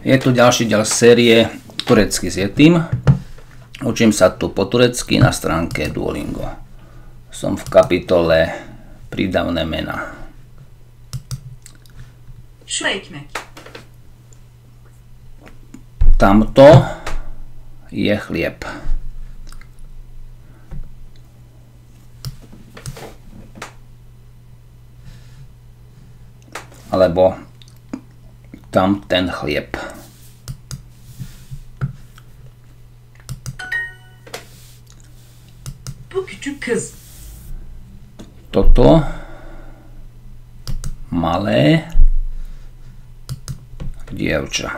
Je tu ďalší diel série Turecky s Yetim. Učím sa tu po turecky na stránke Duolingo. Som v kapitole Prídavné mená. Şu ekmek. Tamto je chlieb. Alebo tam ten chlieb. Bu küçük kız. Toto malé dievča.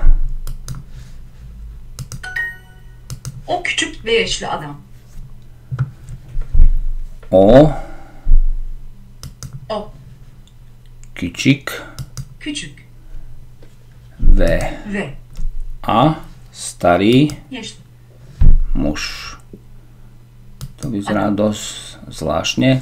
O küçük ve yaşlı adam. O Küçük ve a starý yaşlı. muž. To vyzerá dosť zvláštne.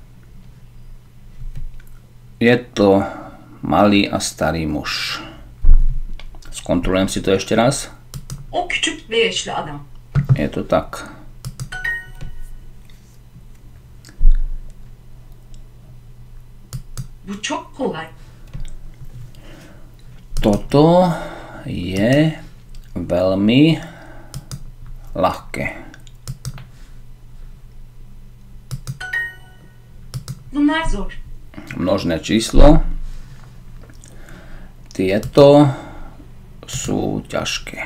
Je to malý a starý muž. Skontrolujem si to ešte raz. O küçük ve yaşlı adam. Je to tak. Bu çok kolay. Toto je veľmi ľahké. Bunlar zor. Množné číslo. Tieto sú ťažké.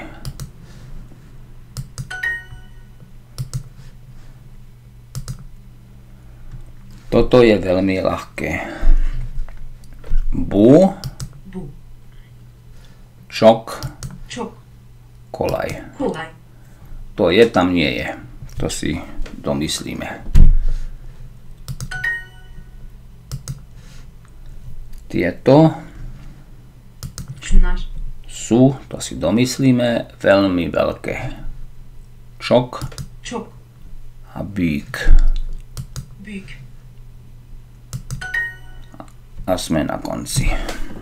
Toto je veľmi ľahké. Bu, čok, kolaj. To je, tam nie je. To si domyslíme. Tieto sú, to si domyslíme, veľmi veľké. Čok a büyük. A sme na konci.